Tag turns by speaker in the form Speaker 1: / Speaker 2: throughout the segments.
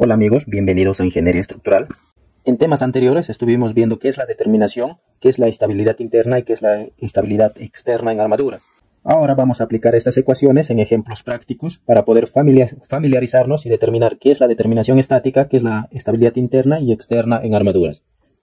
Speaker 1: Hola amigos, bienvenidos a Ingeniería Estructural. En temas anteriores estuvimos viendo qué es la determinación, qué es la estabilidad interna y qué es la estabilidad externa en armaduras. Ahora vamos a aplicar estas ecuaciones en ejemplos prácticos para poder familiarizarnos y determinar qué es la determinación estática, qué es la estabilidad interna y externa en armaduras.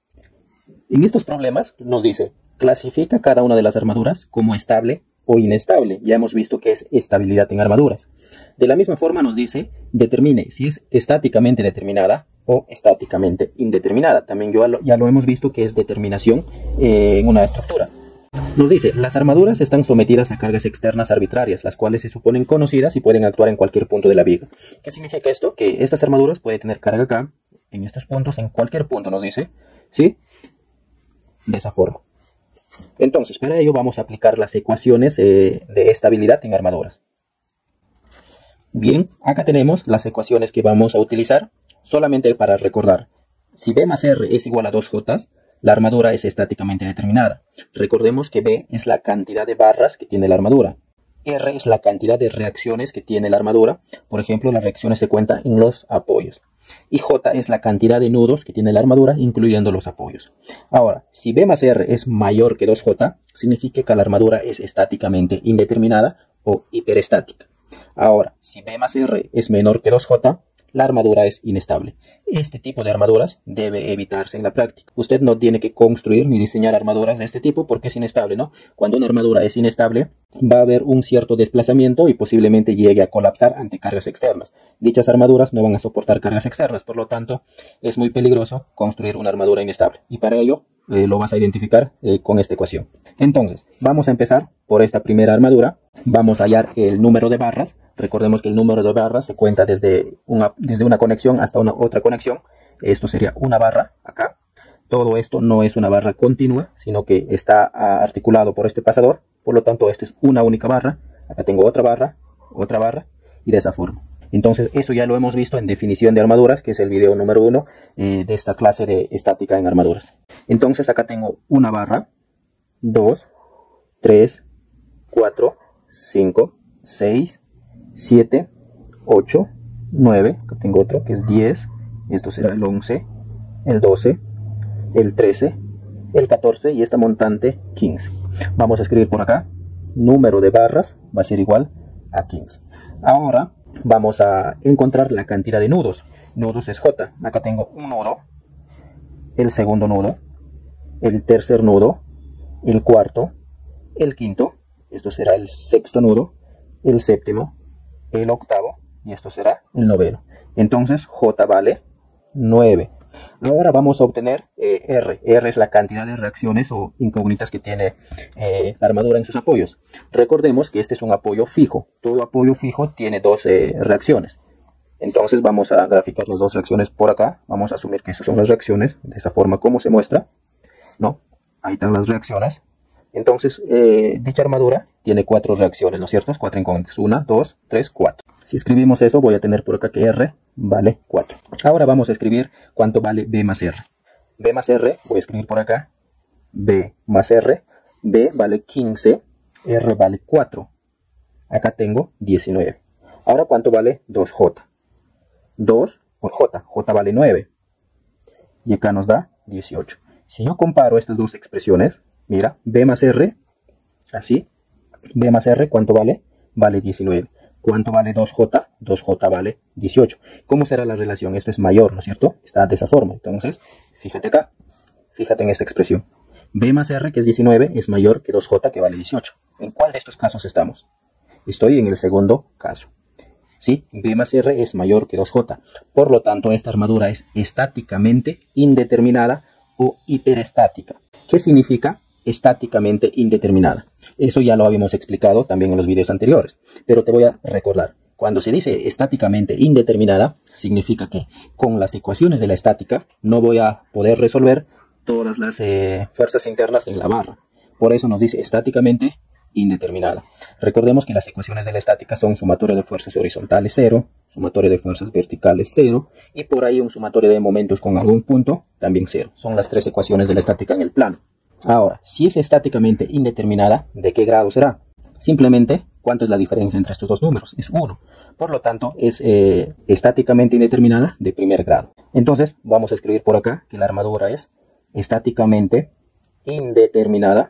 Speaker 1: En estos problemas nos dice, clasifica cada una de las armaduras como estable o inestable. Ya hemos visto qué es estabilidad en armaduras. De la misma forma nos dice, determine si es estáticamente determinada o estáticamente indeterminada. También ya lo hemos visto que es determinación en una estructura. Nos dice, las armaduras están sometidas a cargas externas arbitrarias, las cuales se suponen conocidas y pueden actuar en cualquier punto de la viga. ¿Qué significa esto? Que estas armaduras pueden tener carga acá, en estos puntos, en cualquier punto nos dice, ¿sí? De esa forma. Entonces, para ello vamos a aplicar las ecuaciones de estabilidad en armaduras. Bien, acá tenemos las ecuaciones que vamos a utilizar solamente para recordar. Si B más R es igual a 2J, la armadura es estáticamente determinada. Recordemos que B es la cantidad de barras que tiene la armadura. R es la cantidad de reacciones que tiene la armadura. Por ejemplo, las reacciones se cuentan en los apoyos. Y J es la cantidad de nudos que tiene la armadura, incluyendo los apoyos. Ahora, si B más R es mayor que 2J, significa que la armadura es estáticamente indeterminada o hiperestática. Ahora, si B más R es menor que 2J, la armadura es inestable. Este tipo de armaduras debe evitarse en la práctica. Usted no tiene que construir ni diseñar armaduras de este tipo porque es inestable, ¿no? Cuando una armadura es inestable, va a haber un cierto desplazamiento y posiblemente llegue a colapsar ante cargas externas. Dichas armaduras no van a soportar cargas externas, por lo tanto, es muy peligroso construir una armadura inestable. Y para ello, lo vas a identificar con esta ecuación. Entonces, vamos a empezar por esta primera armadura. Vamos a hallar el número de barras. Recordemos que el número de barras se cuenta desde una conexión hasta una otra conexión. Esto sería una barra acá. Todo esto no es una barra continua, sino que está articulado por este pasador. Por lo tanto, esto es una única barra. Acá tengo otra barra y de esa forma. Entonces, eso ya lo hemos visto en definición de armaduras, que es el video número 1 de esta clase de estática en armaduras. Entonces, acá tengo una barra, 2, 3, 4, 5, 6, 7, 8, 9. Acá tengo otro que es 10. Esto será el 11, el 12, el 13, el 14 y esta montante 15. Vamos a escribir por acá, número de barras va a ser igual a 15. Ahora vamos a encontrar la cantidad de nudos. Nudos es J. Acá tengo un nudo, el segundo nudo, el tercer nudo, el cuarto, el quinto, esto será el sexto nudo, el séptimo, el octavo y esto será el noveno. Entonces J vale 9. Ahora vamos a obtener R. R es la cantidad de reacciones o incógnitas que tiene la armadura en sus apoyos. Recordemos que este es un apoyo fijo. Todo apoyo fijo tiene dos reacciones. Entonces vamos a graficar las dos reacciones por acá. Vamos a asumir que esas son las reacciones, de esa forma como se muestra, ¿no? Ahí están las reacciones. Entonces dicha armadura tiene 4 reacciones, ¿no es cierto? 4 incógnitas. 1, 2, 3, 4. Si escribimos eso, voy a tener por acá que R vale 4. Ahora vamos a escribir cuánto vale B más R. B más R, voy a escribir por acá, B más R. B vale 15, R vale 4. Acá tengo 19. Ahora, ¿cuánto vale 2J? 2 por J. J vale 9. Y acá nos da 18. Si yo comparo estas dos expresiones, mira, B más R, así. B más R, ¿cuánto vale? Vale 19. ¿Cuánto vale 2J? 2J vale 18. ¿Cómo será la relación? Esto es mayor, ¿no es cierto? Está de esa forma. Entonces, fíjate acá. Fíjate en esta expresión. B más R, que es 19, es mayor que 2J, que vale 18. ¿En cuál de estos casos estamos? Estoy en el segundo caso. ¿Sí? B más R es mayor que 2J. Por lo tanto, esta armadura es estáticamente indeterminada o hiperestática. ¿Qué significa estáticamente indeterminada? Eso ya lo habíamos explicado también en los videos anteriores, pero te voy a recordar. Cuando se dice estáticamente indeterminada, significa que con las ecuaciones de la estática no voy a poder resolver todas las fuerzas internas en la barra. Por eso nos dice estáticamente indeterminada. Recordemos que las ecuaciones de la estática son sumatorio de fuerzas horizontales 0, sumatorio de fuerzas verticales 0 y por ahí un sumatorio de momentos con algún punto también 0. Son las 3 ecuaciones de la estática en el plano. Ahora, si es estáticamente indeterminada, ¿de qué grado será? Simplemente ¿Cuánto es la diferencia entre estos dos números? Es 1. Por lo tanto, es estáticamente indeterminada de primer grado. Entonces, vamos a escribir por acá que la armadura es estáticamente indeterminada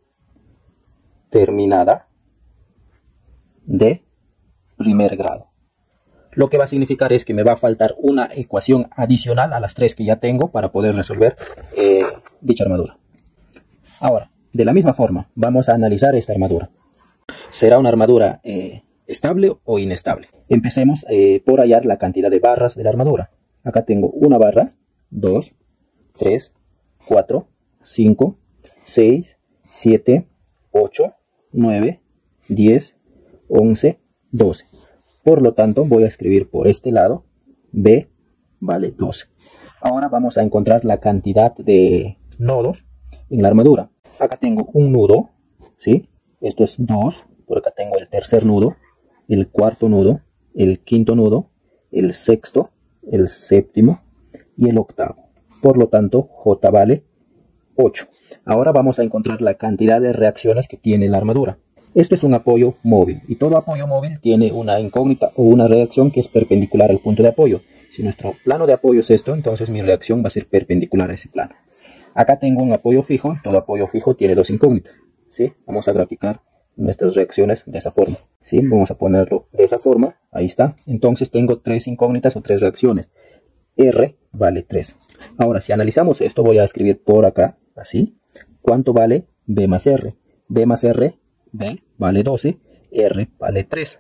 Speaker 1: de primer grado. Lo que va a significar es que me va a faltar una ecuación adicional a las 3 que ya tengo para poder resolver dicha armadura. Ahora, de la misma forma, vamos a analizar esta armadura. ¿Será una armadura estable o inestable? Empecemos por hallar la cantidad de barras de la armadura. Acá tengo una barra, 2, 3, 4, 5, 6, 7, 8, 9, 10, 11, 12. Por lo tanto, voy a escribir por este lado, B vale 12. Ahora vamos a encontrar la cantidad de nodos en la armadura. Acá tengo un nudo, ¿sí? Esto es 2. Por acá tengo el tercer nudo, el cuarto nudo, el quinto nudo, el sexto, el séptimo y el octavo. Por lo tanto, J vale 8. Ahora vamos a encontrar la cantidad de reacciones que tiene la armadura. Esto es un apoyo móvil y todo apoyo móvil tiene una incógnita o una reacción que es perpendicular al punto de apoyo. Si nuestro plano de apoyo es esto, entonces mi reacción va a ser perpendicular a ese plano. Acá tengo un apoyo fijo, todo apoyo fijo tiene dos incógnitas, ¿sí? Vamos a graficar nuestras reacciones de esa forma, ¿sí? Vamos a ponerlo de esa forma, ahí está. Entonces tengo 3 incógnitas o 3 reacciones. R vale 3. Ahora, si analizamos esto, voy a escribir por acá, así. ¿Cuánto vale B más R? B más R, B vale 12, R vale 3.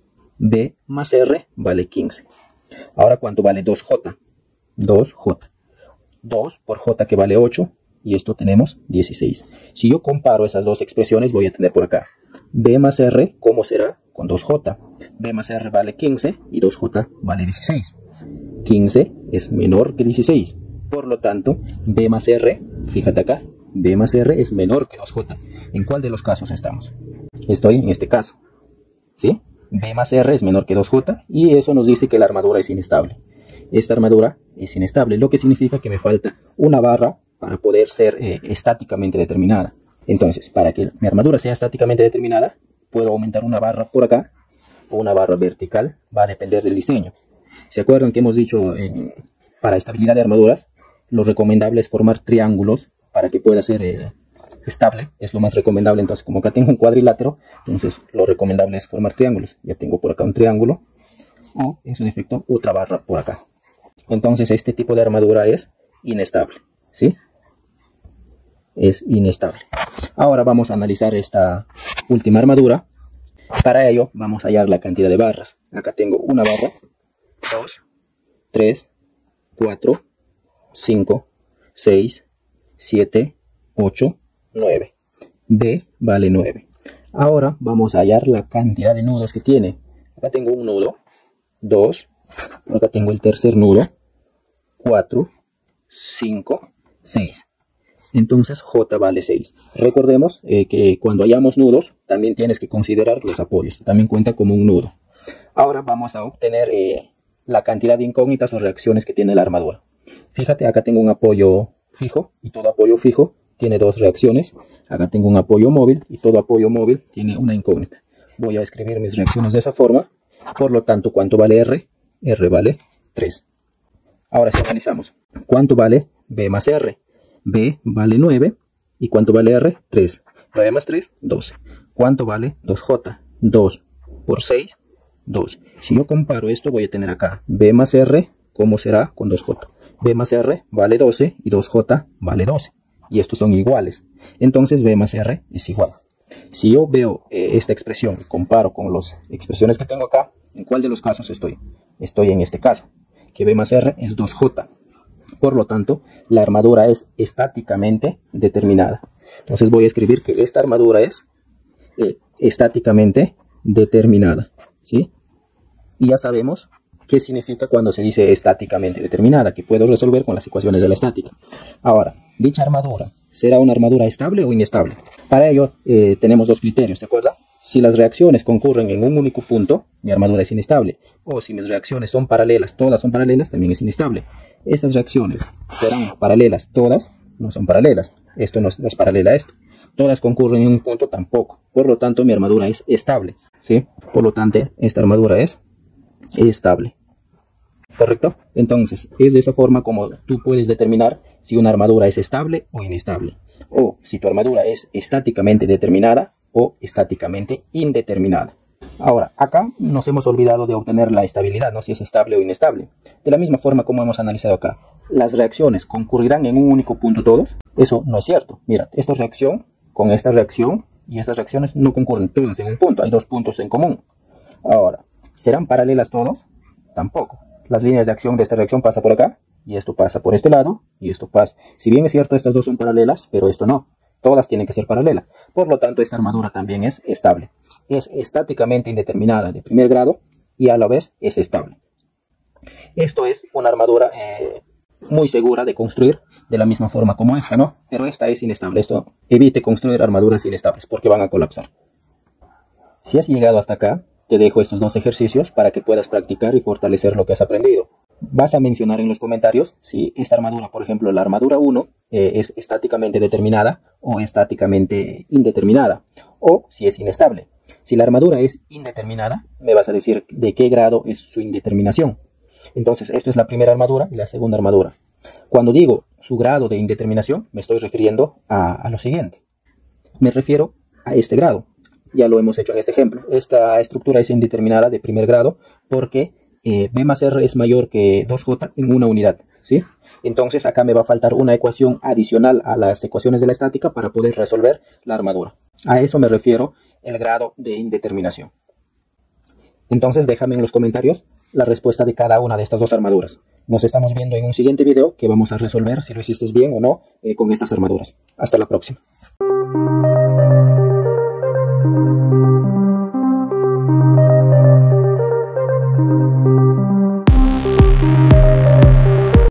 Speaker 1: B más R vale 15. Ahora, ¿cuánto vale 2J? 2J. 2 por J que vale 8, y esto tenemos 16. Si yo comparo esas dos expresiones, voy a tener por acá B más R, ¿cómo será? Con 2J. B más R vale 15 y 2J vale 16. 15 es menor que 16. Por lo tanto, B más R, fíjate acá, B más R es menor que 2J. ¿En cuál de los casos estamos? Estoy en este caso, ¿sí? B más R es menor que 2J y eso nos dice que la armadura es inestable. Esta armadura es inestable, lo que significa que me falta una barra para poder ser estáticamente determinada. Entonces, para que mi armadura sea estáticamente determinada, puedo aumentar una barra por acá o una barra vertical, va a depender del diseño. ¿Se acuerdan que hemos dicho para estabilidad de armaduras, lo recomendable es formar triángulos para que pueda ser estable? Es lo más recomendable. Entonces, como acá tengo un cuadrilátero, entonces lo recomendable es formar triángulos. Ya tengo por acá un triángulo o, en su defecto, otra barra por acá. Entonces, este tipo de armadura es inestable, ¿sí? Es inestable. Ahora vamos a analizar esta última armadura. Para ello, vamos a hallar la cantidad de barras. Acá tengo una barra, 2, 3, 4, 5, 6, 7, 8, 9. B vale 9. Ahora vamos a hallar la cantidad de nudos que tiene. Acá tengo un nudo, 2. Acá tengo el tercer nudo, 4, 5, 6. Entonces J vale 6. Recordemos que cuando hallamos nudos, también tienes que considerar los apoyos. También cuenta como un nudo. Ahora vamos a obtener la cantidad de incógnitas o reacciones que tiene la armadura. Fíjate, acá tengo un apoyo fijo y todo apoyo fijo tiene dos reacciones. Acá tengo un apoyo móvil y todo apoyo móvil tiene una incógnita. Voy a escribir mis reacciones de esa forma. Por lo tanto, ¿cuánto vale R? R vale 3. Ahora si analizamos, ¿cuánto vale B más R? B vale 9. ¿Y cuánto vale R? 3. 9 más 3, 12. ¿Cuánto vale 2J? 2 por 6, 2. Si yo comparo esto, voy a tener acá B más R, ¿cómo será con 2J? B más R vale 12 y 2J vale 12. Y estos son iguales. Entonces B más R es igual. Si yo veo esta expresión y comparo con las expresiones que tengo acá, ¿en cuál de los casos estoy? Estoy en este caso, que B más R es 2J. Por lo tanto, la armadura es estáticamente determinada. Entonces voy a escribir que esta armadura es estáticamente determinada, ¿sí? Y ya sabemos qué significa cuando se dice estáticamente determinada, que puedo resolver con las ecuaciones de la estática. Ahora, dicha armadura, ¿será una armadura estable o inestable? Para ello tenemos dos criterios, ¿de acuerdo? Si las reacciones concurren en un único punto, mi armadura es inestable. O si mis reacciones son paralelas, todas son paralelas, también es inestable. Estas reacciones serán paralelas todas, no son paralelas. Esto no es paralela a esto. todas concurren en un punto, tampoco. Por lo tanto, mi armadura es estable, ¿sí? Por lo tanto, esta armadura es estable. ¿Correcto? Entonces, es de esa forma como tú puedes determinar si una armadura es estable o inestable. O si tu armadura es estáticamente determinada o estáticamente indeterminada. Ahora, acá nos hemos olvidado de obtener la estabilidad, ¿no? Si es estable o inestable. De la misma forma como hemos analizado acá, ¿las reacciones concurrirán en un único punto todos? Eso no es cierto. Mira, esta reacción con esta reacción y estas reacciones no concurren todas en un punto. Hay dos puntos en común. Ahora, ¿serán paralelas todos? Tampoco. Las líneas de acción de esta reacción pasan por acá y esto pasa por este lado y esto pasa. Si bien es cierto, estas dos son paralelas, pero esto no. Todas tienen que ser paralelas. Por lo tanto, esta armadura también es estable. Es estáticamente indeterminada de primer grado y a la vez es estable. Esto es una armadura muy segura de construir de la misma forma como esta, ¿no? Pero esta es inestable. Esto evite construir armaduras inestables porque van a colapsar. Si has llegado hasta acá, te dejo estos dos ejercicios para que puedas practicar y fortalecer lo que has aprendido. Vas a mencionar en los comentarios si esta armadura, por ejemplo, la armadura 1, es estáticamente determinada o estáticamente indeterminada, o si es inestable. Si la armadura es indeterminada, me vas a decir de qué grado es su indeterminación. Entonces, esto es la primera armadura y la segunda armadura. Cuando digo su grado de indeterminación, me estoy refiriendo a lo siguiente. Me refiero a este grado. Ya lo hemos hecho en este ejemplo. Esta estructura es indeterminada de primer grado porque B más R es mayor que 2J en una unidad, ¿sí? Entonces acá me va a faltar una ecuación adicional a las ecuaciones de la estática para poder resolver la armadura. A eso me refiero el grado de indeterminación. Entonces déjame en los comentarios la respuesta de cada una de estas dos armaduras. Nos estamos viendo en un siguiente video que vamos a resolver si lo hiciste bien o no con estas armaduras. Hasta la próxima.